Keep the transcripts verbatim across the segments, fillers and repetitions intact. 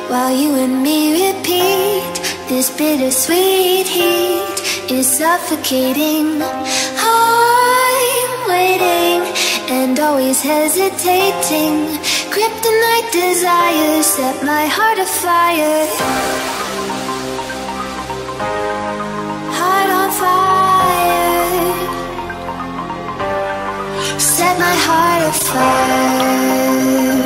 while you and me repeat. This bittersweet heat is suffocating. I'm waiting and always hesitating. Kryptonite desires set my heart afire. Heart on fire. Set my heart afire.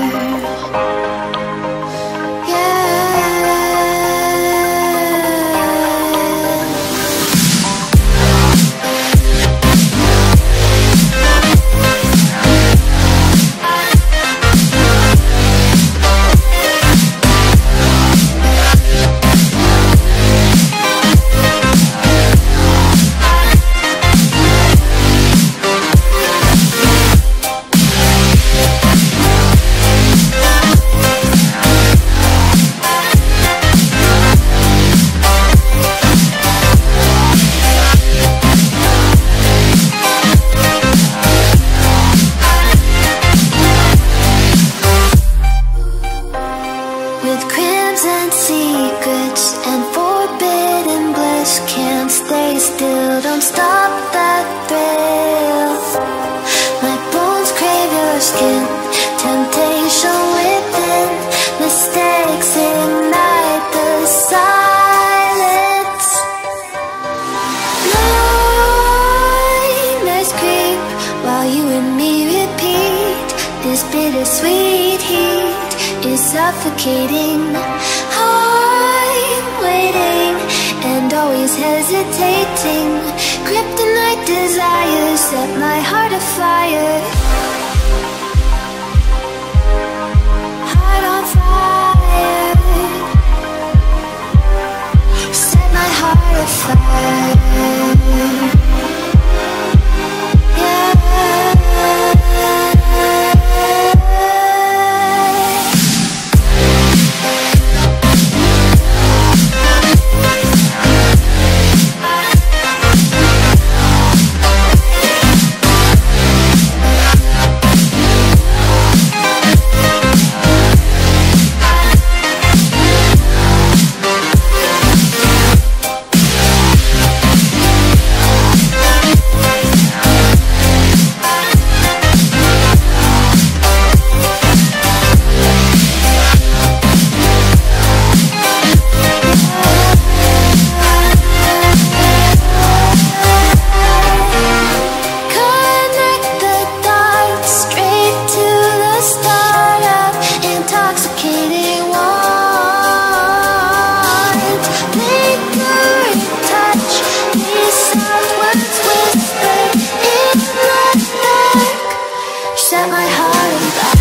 Don't stop that thrill. My bones crave your skin. Temptation within. Mistakes ignite the silence. Nightmares creep while you and me repeat. This bittersweet heat is suffocating. I'm waiting and always hesitating. Kryptonite desires set my heart afire. Heart on fire. Set my heart afire. Set my heart on fire.